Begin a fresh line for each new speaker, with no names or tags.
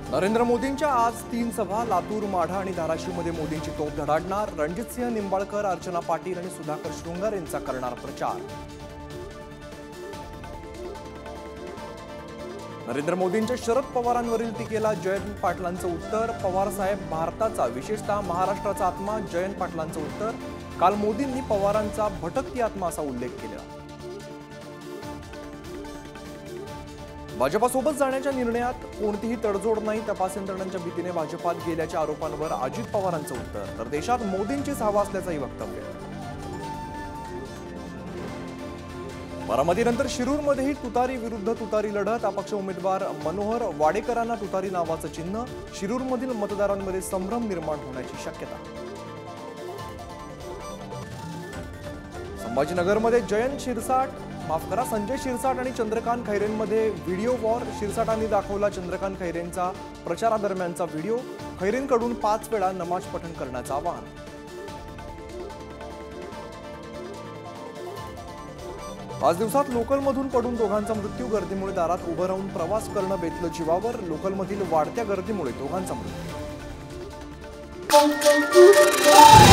नरेंद्र मोदींच्या आज 3 सभा लातूर, माढा आणि धाराशिवमध्ये मोदींची तोफ धडाडणार। रणजितसिंह निंबाळकर, अर्चना पाटील आणि सुधाकर शृंगार यांचा करणार प्रचार। नरेंद्र मोदींच्या शरद पवारांवरील टीकेला जयंत पाटलांचं उत्तर। पवार साहेब भारताचा, विशेषतः महाराष्ट्राचा आत्मा, जयंत पाटलांचं उत्तर। काल मोदींनी पवारांचा भटकती आत्मा असा उल्लेख केला। भाजपासोबत जाण्याच्या निर्णयात कोणतीही तडजोड नाही, तपास यंत्रणांच्या भीतीने भाजपात गेल्याच्या आरोपांवर अजित पवारांचं उत्तर। तर देशात मोदींचीच हवा असल्याचंही वक्तव्य। बारामतीनंतर शिरूरमध्येही तुतारी विरुद्ध तुतारी लढत। अपक्ष उमेदवार मनोहर वाडेकरांना तुतारी नावाचं चिन्ह। शिरूरमधील मतदारांमध्ये संभ्रम निर्माण होण्याची शक्यता। संभाजीनगरमध्ये संजय शिरसाट आणि चंद्रकांत खैरेंमध्ये व्हिडिओ वॉर। शिरसाटांनी दाखवला चंद्रकांत खैरेंचा प्रचारादरम्यानचा व्हिडिओ। खैरेंकडून 5 वेळा नमाज पठण करण्याचं आवाहन। 5 दिवसात लोकलमधून पडून दोघांचा मृत्यू। गर्दीमुळे दारात उभं राहून प्रवास करणं बेतलं जीवावर। लोकलमधील वाढत्या गर्दीमुळे दोघांचा मृत्यू।